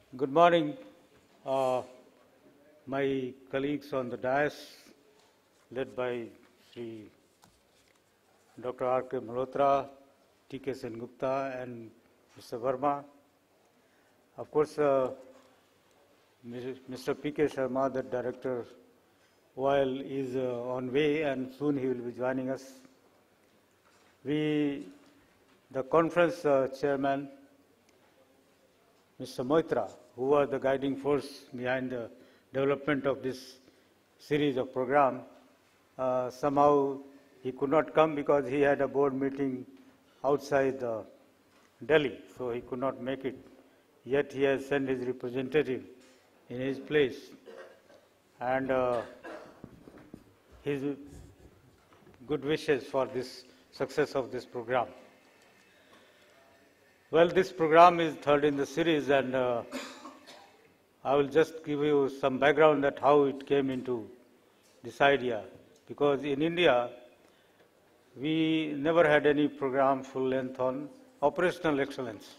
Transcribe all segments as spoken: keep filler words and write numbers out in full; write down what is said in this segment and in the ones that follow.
Good morning, uh, my colleagues on the dais, led by Shri Doctor R K Malhotra, T K Sengupta, and Mister Verma. Of course, uh, Mister P K Sharma, the Director O I L, is uh, on way, and soon he will be joining us. We, the conference uh, chairman, Mister Moitra, who was the guiding force behind the development of this series of program, uh, somehow he could not come because he had a board meeting outside uh, Delhi, so he could not make it. Yet he has sent his representative in his place, and uh, his good wishes for this success of this program. Well, this program is third in the series, and uh, I will just give you some background that how it came into this idea. Because in India, we never had any program full length on operational excellence.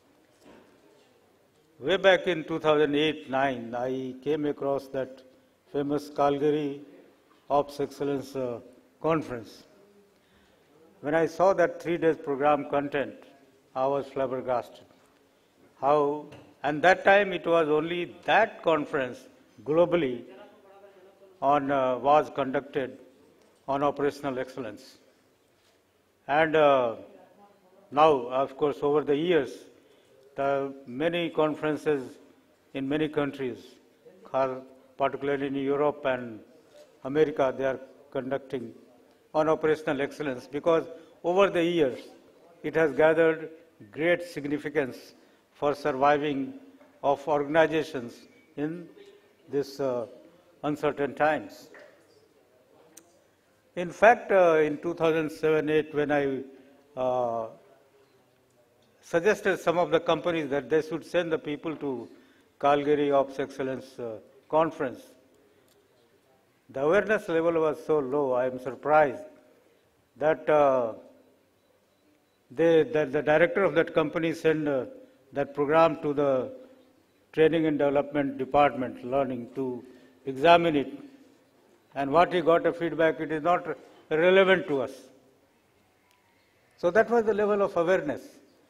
Way back in two thousand eight nine, I came across that famous Calgary Ops Excellence uh, conference. When I saw that three days program content, I was flabbergasted. How, and that time it was only that conference globally on, uh, was conducted on operational excellence. And uh, now, of course, over the years, the many conferences in many countries, particularly in Europe and America, they are conducting on operational excellence, because over the years, it has gathered great significance for surviving of organizations in this uh, uncertain times. In fact, uh, in two thousand seven eight, when I uh, suggested some of the companies that they should send the people to Calgary Ops Excellence uh, conference, the awareness level was so low, I am surprised that uh, They, the, the director of that company sent uh, that program to the training and development department, learning, to examine it. And what he got a feedback, it is not relevant to us. So that was the level of awareness.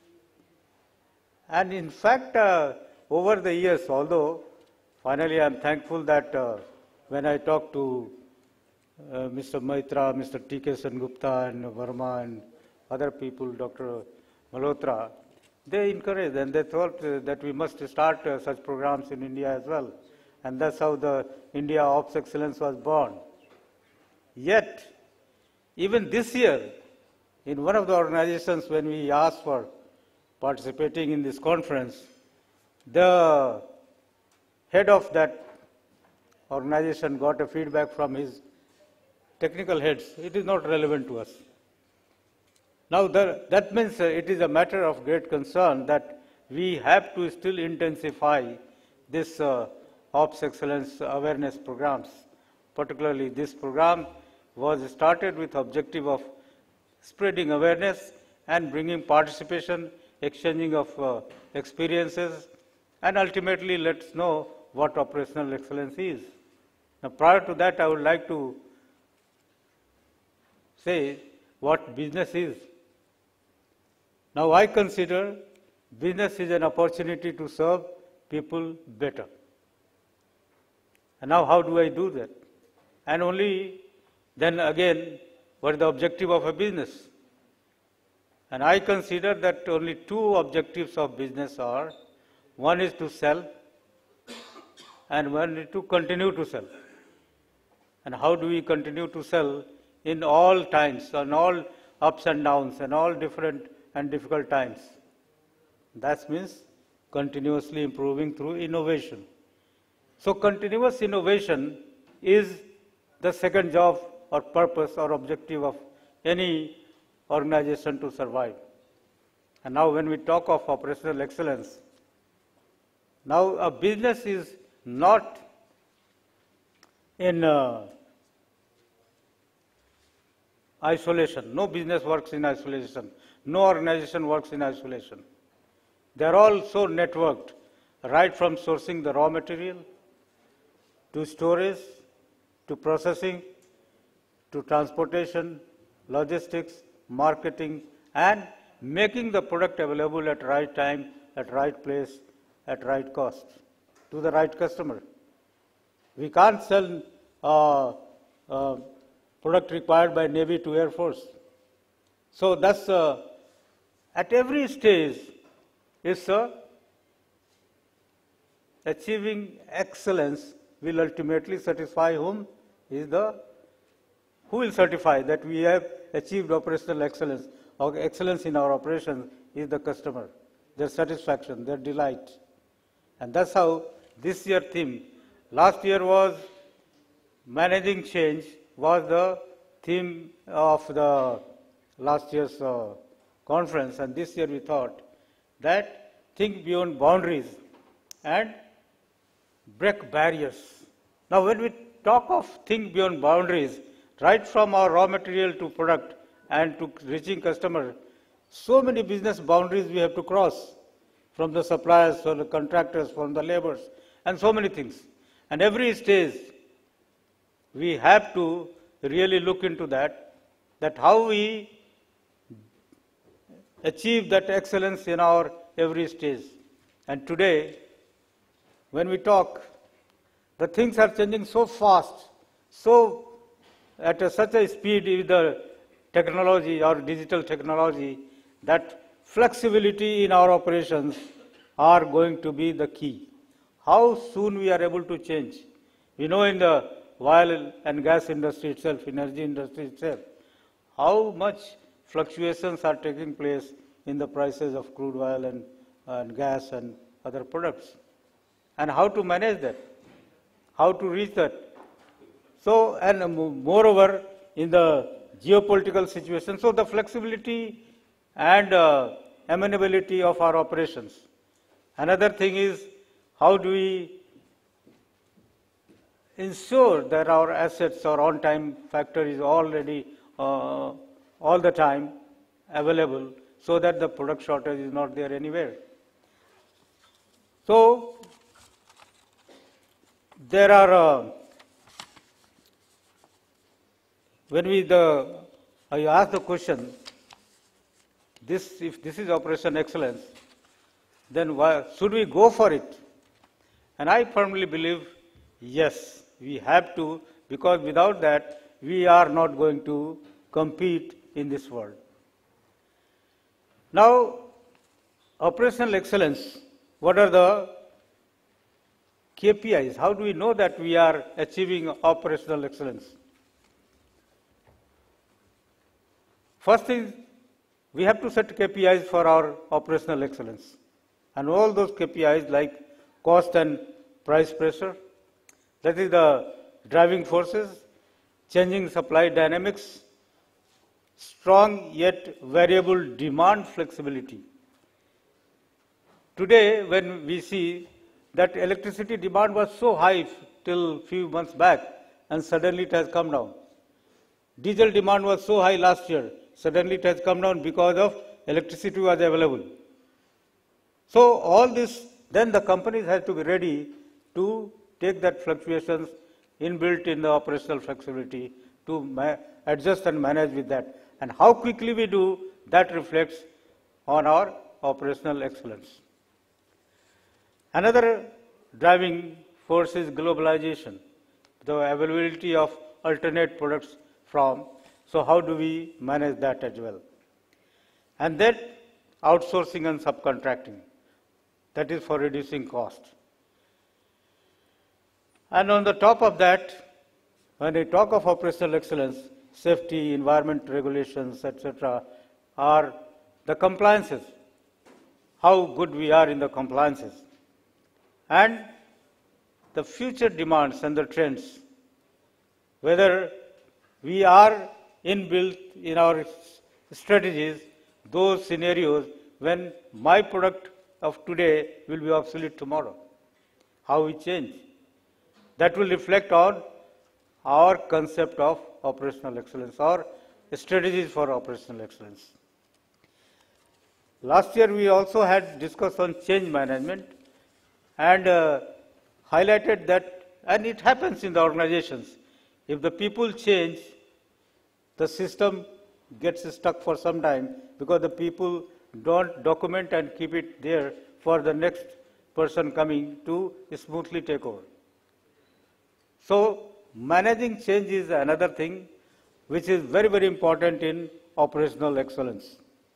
And in fact, uh, over the years, although finally I am thankful that uh, when I talked to uh, Mister Maitra, Mister T K Sengupta, and Verma, and other people, Doctor Malhotra, they encouraged and they thought uh, that we must start uh, such programs in India as well. And that's how the India Ops Excellence was born. Yet, even this year, in one of the organizations, when we asked for participating in this conference, the head of that organization got a feedback from his technical heads. It is not relevant to us. Now, the, that means uh, it is a matter of great concern that we have to still intensify this uh, Ops Excellence awareness programs. Particularly, this program was started with objective of spreading awareness and bringing participation, exchanging of uh, experiences, and ultimately let's know what operational excellence is. Now, prior to that, I would like to say what business is. Now, I consider business is an opportunity to serve people better. And now, how do I do that? And only then again, what is the objective of a business? And I consider that only two objectives of business are, one is to sell, and one is to continue to sell. And how do we continue to sell? In all times, on all ups and downs, and all different and difficult times. That means continuously improving through innovation. So continuous innovation is the second job or purpose or objective of any organization to survive. And now when we talk of operational excellence, now a business is not in uh, isolation. No business works in isolation. No organization works in isolation. They are all so networked right from sourcing the raw material, to storage, to processing, to transportation, logistics, marketing, and making the product available at right time, at right place, at right cost, to the right customer. We can't sell uh, uh, product required by Navy to Air Force. So that's uh, at every stage is uh, achieving excellence will ultimately satisfy whom is the who will certify that we have achieved operational excellence or excellence in our operations is the customer, their satisfaction, their delight. And that's how this year theme, last year was managing change, was the theme of the last year's uh, conference, and this year we thought that think beyond boundaries and break barriers. Now when we talk of think beyond boundaries, right from our raw material to product and to reaching customer, so many business boundaries we have to cross, from the suppliers, from the contractors, from the laborers, and so many things. And every stage, we have to really look into that, that how we achieve that excellence in our every stage. And today, when we talk, the things are changing so fast, so at a, such a speed with the technology or digital technology, that flexibility in our operations are going to be the key. How soon we are able to change. We know in the oil and gas industry itself, energy industry itself, how much fluctuations are taking place in the prices of crude oil and, and gas and other products. And how to manage that, how to reach that. So, and moreover, in the geopolitical situation, so the flexibility and uh, amenability of our operations. Another thing is, how do we ensure that our assets or on-time factor is already uh, all the time available, so that the product shortage is not there anywhere. So there are uh, when we the I ask the question, this if this is operation excellence, then why should we go for it? And I firmly believe yes, we have to, because without that we are not going to compete in this world. Now, operational excellence, what are the K P Is? How do we know that we are achieving operational excellence? First is, we have to set K P Is for our operational excellence. And all those K P Is like cost and price pressure, that is the driving forces, changing supply dynamics, strong yet variable demand flexibility. Today, when we see that electricity demand was so high till few months back, and suddenly it has come down. Diesel demand was so high last year, suddenly it has come down because of electricity was available. So all this, then the companies have to be ready to take that fluctuations inbuilt in the operational flexibility to adjust and manage with that. And how quickly we do, that reflects on our operational excellence. Another driving force is globalization, the availability of alternate products from, so how do we manage that as well? And then outsourcing and subcontracting, that is for reducing cost. And on the top of that, when we talk of operational excellence, safety, environment regulations, et cetera, are the compliances, how good we are in the compliances, and the future demands and the trends, whether we are inbuilt in our strategies those scenarios when my product of today will be obsolete tomorrow, how we change. That will reflect on our concept of operational excellence or strategies for operational excellence. Last year we also had discussed on change management, and uh, highlighted that, and it happens in the organizations. If the people change, the system gets stuck for some time because the people don't document and keep it there for the next person coming to smoothly take over. So managing change is another thing which is very, very important in operational excellence.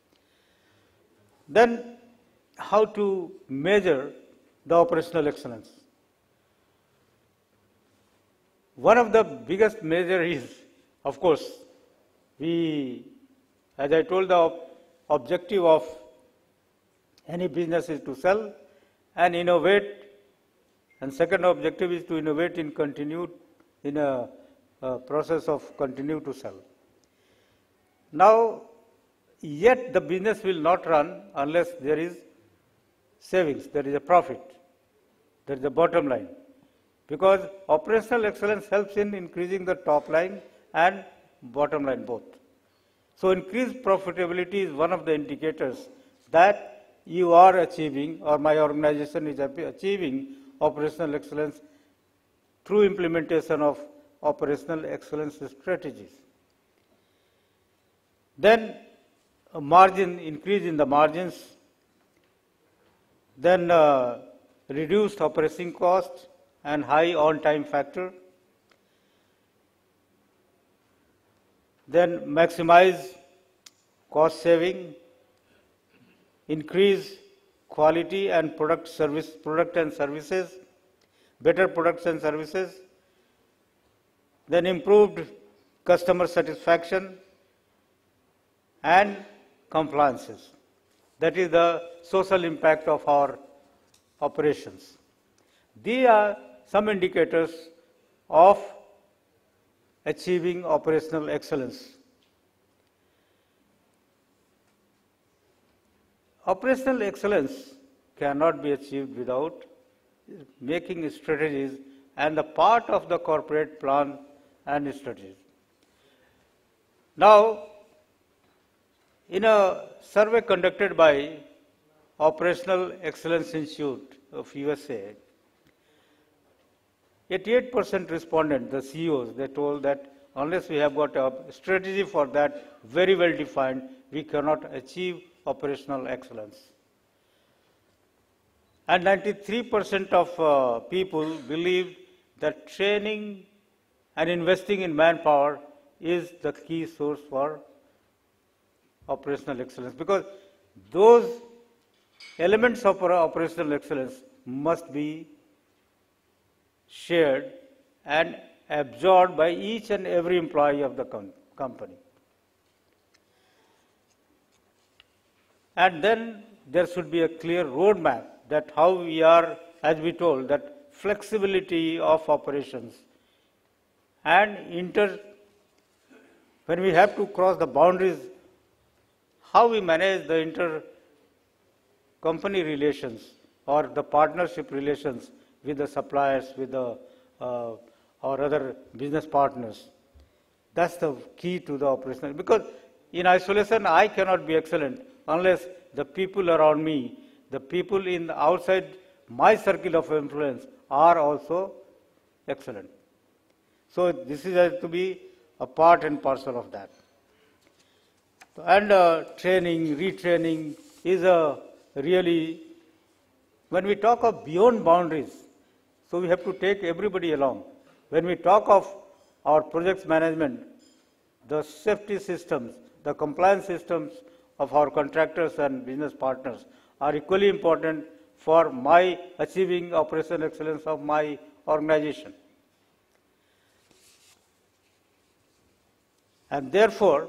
Then how to measure the operational excellence? One of the biggest measure is, of course, we, as I told, the objective of any business is to sell and innovate, and second objective is to innovate in continue in a, a process of continue to sell. Now, yet the business will not run unless there is savings, there is a profit, there is a bottom line. Because operational excellence helps in increasing the top line and bottom line both. So increased profitability is one of the indicators that you are achieving, or my organization is achieving, operational excellence through implementation of operational excellence strategies. Then a margin, increase in the margins, then uh, reduced operating cost and high on-time factor, then maximize cost saving, increase quality and product service, product and services, better products and services, then improved customer satisfaction and compliances. That is the social impact of our operations. These are some indicators of achieving operational excellence. Operational excellence cannot be achieved without making strategies and the part of the corporate plan and strategies. Now, in a survey conducted by Operational Excellence Institute of U S A, eighty-eight percent respondent, the C E Os, they told that unless we have got a strategy for that very well defined, we cannot achieve operational excellence. And ninety-three percent of uh, people believe that training and investing in manpower is the key source for operational excellence, because those elements of our operational excellence must be shared and absorbed by each and every employee of the com company. And then there should be a clear roadmap that how we are, as we told, that flexibility of operations and inter, when we have to cross the boundaries, how we manage the inter-company relations or the partnership relations with the suppliers, with the uh, or other business partners. That's the key to the operational. Because in isolation, I cannot be excellent unless the people around me, the people in the outside my circle of influence are also excellent. So this is has to be a part and parcel of that. And uh, training, retraining is a really, when we talk of beyond boundaries, so we have to take everybody along. When we talk of our projects management, the safety systems, the compliance systems of our contractors and business partners are equally important for my achieving operational excellence of my organization. And therefore,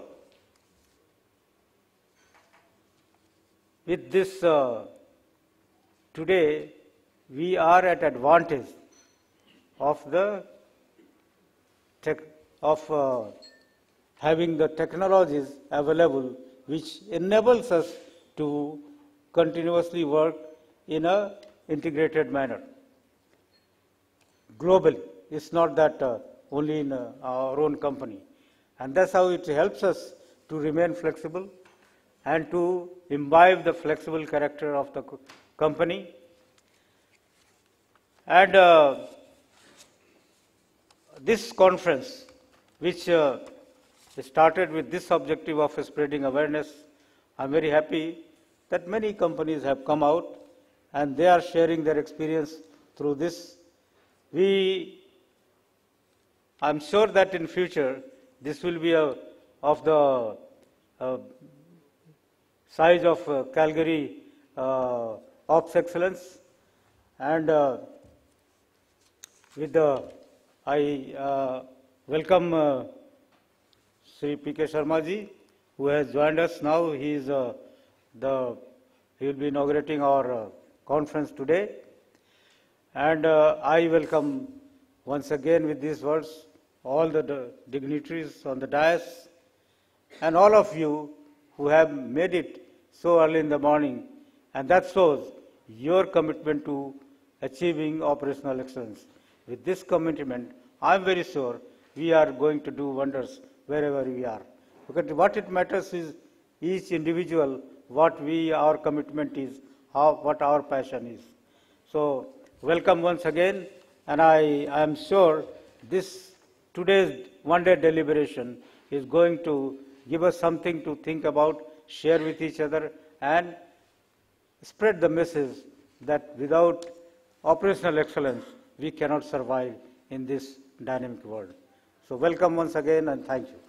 with this, uh, today we are at advantage of the tech, of uh, having the technologies available which enables us to continuously work in a integrated manner globally. It's not that uh, only in uh, our own company. And that's how it helps us to remain flexible and to imbibe the flexible character of the co company. And uh, this conference, which uh, started with this objective of spreading awareness, I'm very happy that many companies have come out and they are sharing their experience through this. We, I'm sure that in future, this will be a, of the uh, size of uh, Calgary uh, Ops Excellence. And uh, with the, I uh, welcome uh, Shri P K Sharma ji, who has joined us now. He is uh, the, he will be inaugurating our uh, conference today. And uh, I welcome once again with these words all the dignitaries on the dais and all of you who have made it so early in the morning, and that shows your commitment to achieving operational excellence. With this commitment, I am very sure we are going to do wonders wherever we are. Because what it matters is each individual, what we, our commitment is, how, what our passion is. So, welcome once again, and I, I am sure this today's one-day deliberation is going to give us something to think about, share with each other, and spread the message that without operational excellence, we cannot survive in this dynamic world. So welcome once again, and thank you.